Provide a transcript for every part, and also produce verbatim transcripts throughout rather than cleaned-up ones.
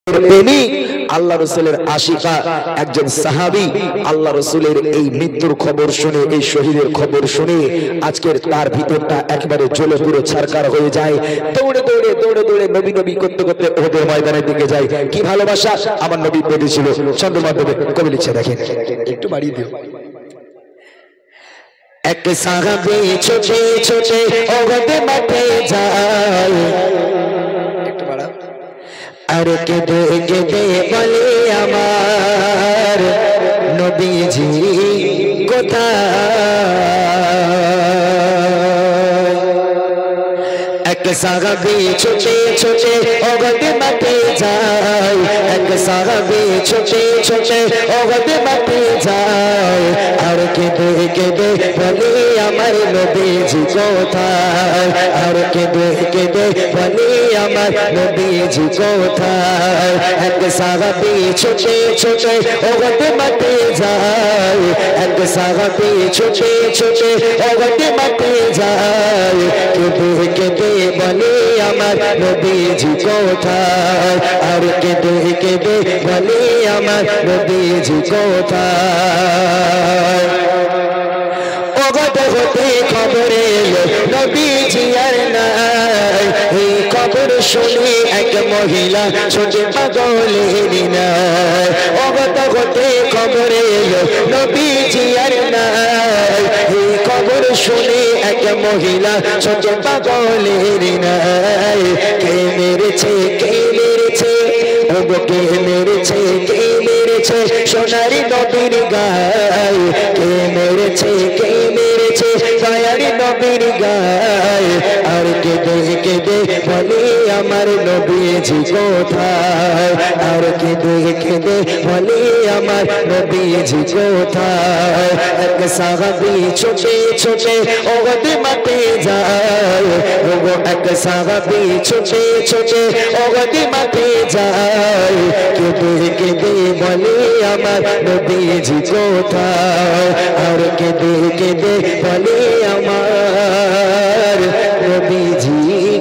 প্রেমী আল্লাহ রাসূলের আশিকা একজন সাহাবী আল্লাহ রাসূলের এই মৃত্যুর খবর শুনে এই শহীদের খবর শুনে আজকের তার ভিতরটা একেবারে জ্বলে পুরো ছারকার হয়ে যায়। দৌড়ে দৌড়ে দৌড়ে দৌড়ে নবী নবী করতে করতে ওদের ময়দানের দিকে যায়। কি ভালোবাসা আমার নবী পেয়েছিল। ছন্দ মাধ্যমে কবি লিখছে, দেখেন একটু বাড়িয়ে দিও। এক সাহাবী ছোটে ছোটে ওদের মাঠে যায়, একটু বাড়া, আর কেঁদে কেঁদে বলে আমার নবীজি কোথায়। এক সাহাবী ছোটে ছোটে ওদের মাঠে যায়, এক সাহাবী ছোটে ছোটে ওদের মাঠে যায়, আর কেঁদে কেঁদে বলে আমার নবীজি কোথায়, আর কেঁদে কেঁদে বলে আমার নবীজি কোথায়। এক সাহাবী ছোটে ছোটে ওদের মাঠে যায়, এক সাহাবী ছোটে ছোটে ওদের মাঠে যায়, কেঁদে কেঁদে বলে আমার নবীজি কোথায়, আর কেঁদে কেঁদে বলে আমার নবীজি কোথায়। হতে খবরে এলো নবীজি আর নাই, এই খবর শুনে এক মহিলা ছোটে পাগলের নাই। অগত হতে খবরে এলো নবীজি আর নাই, এই খবর শুনে এক মহিলা ছোটে পাগলের নাই। কে মেরেছে কে মেরেছে ওগো কে মেরেছে কে মেরেছে সোনারি নবীর গায়, কে মেরেছে কে মেরেছে দয়ারি নবীর গায়, আর কেঁদে কেঁদে বলে আমার নবীজি কোথায়, আর কেঁদে কেঁদে বলে আমার নবীজি কোথায়। এক সাহাবী ছোটে ছোটে ওদের মাঠে যায়, ওগো এক সাহাবী ছোটে ছোটে ওদের মাঠে যায়, কেঁদে কেঁদে বলে আমার নবীজি কোথায়, আর কেঁদে কেঁদে বলে আমার নবীজি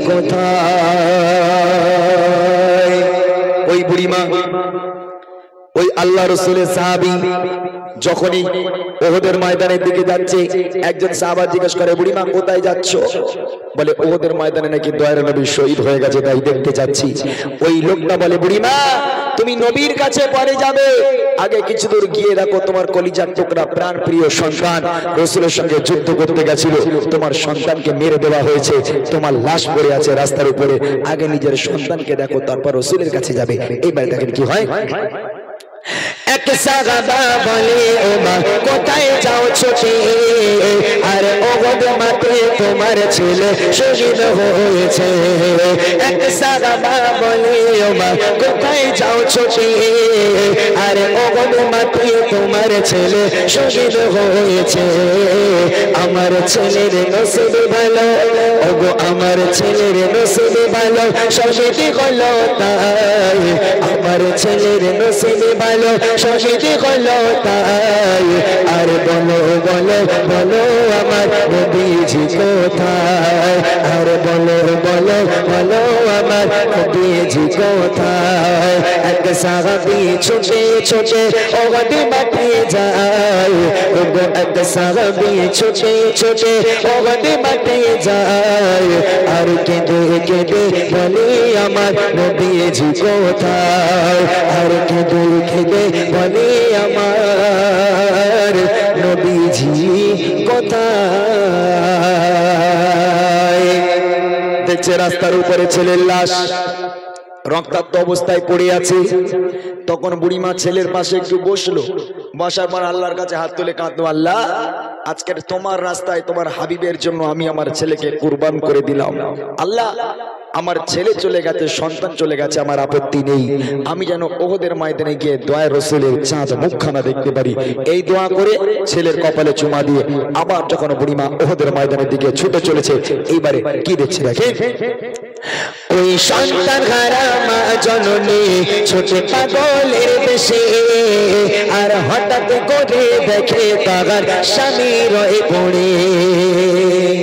কোথায়। ওই বুড়িমা ওই আল্লাহ রাসূলের সাহাবী যখনই ওহদের ময়দানের দিকে যাচ্ছে, একজন সাহাবা জিজ্ঞেস করে, বুড়িমা কোথায় যাচ্ছ? বলে ওহদের ময়দানে নাকি দয়ার নবী শহীদ হয়ে গেছে, তাই দেখতে যাচ্ছি। ওই লোকটা বলে, বুড়িমা তুমি নবীর কাছে পরে যাবে, আগে কিছু দূর গিয়ে দেখো তোমার কলিজার টুকরা প্রাণ প্রিয় সন্তান রাসূলের সঙ্গে যুদ্ধ করতে গেছিল, তোমার সন্তানকে মেরে দেওয়া হয়েছে, তোমার লাশ পড়ে আছে রাস্তার উপরে, আগে নিজের সন্তানকে দেখো তারপর রাসূলের কাছে যাবে। এইবার দেখেন কি হয়। এক সাহাবা বলে, ও মা কোথায় যাও ছোটে, আর ওহদ মাঠে তোমার ছেলে শহীদ হয়েছে। এক সাহাবা বলে, ও মা কোথায় যাও ছোটে, আর ওহদ মাঠে তোমার ছেলে শহীদ হয়েছে। আমার ছেলের নসিব ভালো, ওগো আমার ছেলের নসিব ভালো, শহীদ হলো তাই, আমার ছেলের নসিব ভালো শহীদ হলো তাই, আর বলো বলো বলো আমার নবীজি কোথায়, আর বলো বলো বলো আমার নবীজি কোথায়। এক সাহাবী ছোটে ছোটে ওদের মাঠে যায়, ওগো এক সাহাবী ছোটে ছোটে ওদের মাঠে যায়, আর কেঁদে কেঁদে বলে আমার নবীজি কোথায়, আর কেঁদে কেঁদে বলে আমার নবীজি কোথায়। দেখছে রাস্তার উপরে ছেলের লাশ রক্তাক্ত অবস্থায় পড়ে আছে। তখন বুড়িমা ছেলের পাশে একটু বসলো, বসার পর আল্লাহর কাছে হাত তুলে কাঁদলো, আল্লাহ আজকের তোমার রাস্তায় তোমার হাবিবের জন্য আমি আমার ছেলেকে কুরবান করে দিলাম। আল্লাহ আমার ছেলে চলে গেছে, সন্তান চলে গেছে, আমার আপত্তি নেই, আমি যেন ওহদের ময়দানে গিয়ে দয়া রাসূলের চাঁদ মুখখানা দেখতে পারি। এই দোয়া করে ছেলের কপালে চুমা দিয়ে আবার যখন বুড়িমা ওহদের ময়দানের দিকে ছুটে চলেছে, এইবারে কি দেখছে দেখে। ওই সন্তান হারা মা জননী ছোটে পাগলের বেশে, আর হঠাৎ করে দেখে তার স্বামী রয়ে পড়ে।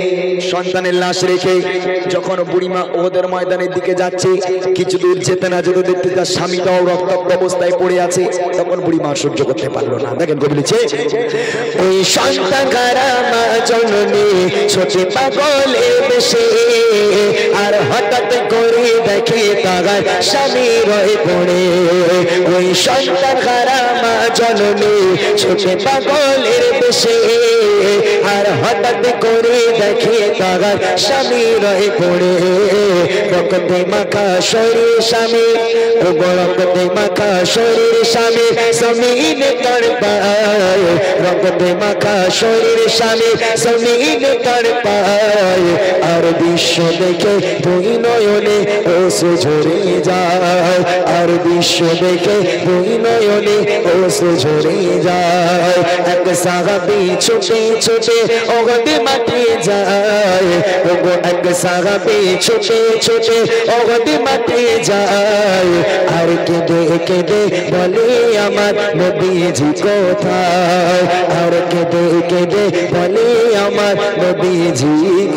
সন্তানের লাশ রেখে যখন বুড়িমা ওহদের ময়দানের দিকে যাচ্ছে, কিছু দূর যেতে না যেতে দেখতে তার স্বামীটাও রক্তাক্ত অবস্থায় পড়ে আছে। তখন বুড়িমা সহ্য করতে পারলো না। দেখেন কবি লিখছে, ওই সন্তান হারা মা জননী ছোটে পাগলে বেশে, আর হঠাৎ করে দেখে তার স্বামী রয়ে পড়ে। ওই সন্তান হারা মা জননী ছোটে পাগলের বেশে, আর হঠাৎ করে দেখে তার স্বামী রয়ে পড়ে। রক্তে মাখা শরীর স্বামী, ও রক্তে মাখা শরীর স্বামী জমিনে তড়পায়। রক্তে মাখা শরীর স্বামী জমিনে তড়পায়। আর বিশ্ব দেখে দুই নয়নে ওসে ঝরে যায়। আর বিশ্ব দেখে দুই নয়নে ওসে ঝরে যায়। এক সাহাবী ছুটে ছুটে ওহদে মাঠে যায়। ওগো এক সাহাবী ছুটে ছুটে ওহদে মাঠে যায়। আর কেঁদে কেঁদে বলে আমার নবীজি কোথায়। আর কেঁদে কেঁদে বলে আমার নবীজি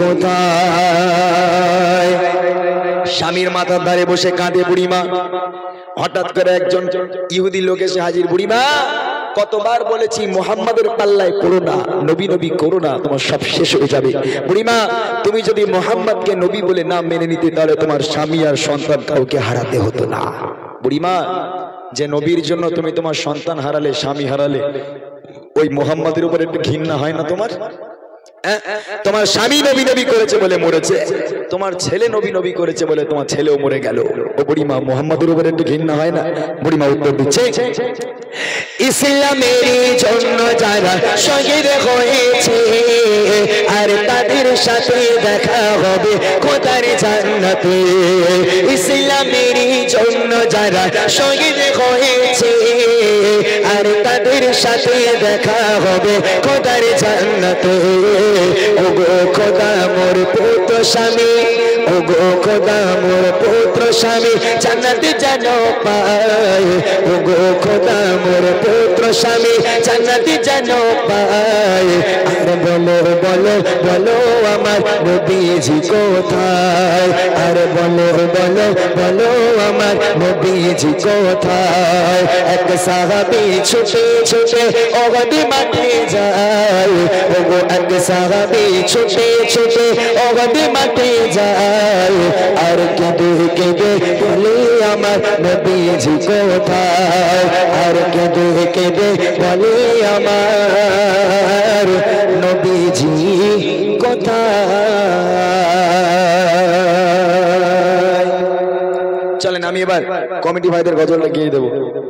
কোথায়। স্বামীর মাথার ধারে বসে কাঁদে বুড়িমা। হঠাৎ করে একজন ইহুদি লোক এসে হাজির। বুড়িমা, কতবার বলেছি মুহাম্মাদের পাল্লায় পড়ো না, নবী নবী করো না, তোমার সব শেষ হয়ে যাবে। বুড়িমা, তুমি যদি মুহাম্মাদকে নবী বলে না মেনে নিতে, তাহলে তোমার স্বামী আর সন্তান কাউকে হারাতে হতো না। বুড়িমা, যে নবীর জন্য তুমি তোমার সন্তান হারালে, স্বামী হারালে, ওই মুহাম্মাদের উপর একটু ঘৃণা হয় না তোমার? তোমার স্বামী নবী নবী করেছে বলে মরেছে, তোমার ছেলে নবী নবী করেছে বলে তোমার ছেলেও মরে গেল। ও বুড়িমা, মুহাম্মাদের উপর একটু ঘৃণা হয় না? বুড়িমা উত্তর দিচ্ছে, ইসলামের জন্য যারা শহীদ হয়েছে, আর তাদের সাথে দেখা হবে খোদার জান্নাতে। ইসলামের জন্য যারা শহীদ হয়েছে, আর তাদের সাথে দেখা হবে খোদার জান্নাতে। ওগো খোদা মোর পুত্র স্বামী, ওগো খোদা মোর পুত্র স্বামী জান্নাতে যেন পায়। ওগো খোদা মোর পুত্র স্বামী জান্নাতে যেন পায়। আর বলো বলো বলো আমার নবীজি কোথায়। আর বলো বলো বলো আমার নবীজি কোথায়। এক সাহাবী ছুটে ছুটে ওহদে মাঠে যায়। ওগো এক সাহাবী ছুটে ছুটে ওহদে মাঠে যায়। আর কেঁদে কেঁদে বলে আমার নবীজি কোথায়। আর কেঁদে কেঁদে বলে আমার নবীজি কোথায়। চলেন আমি এবার কমিটি ভাইদের গজলটা গিয়ে দেবো।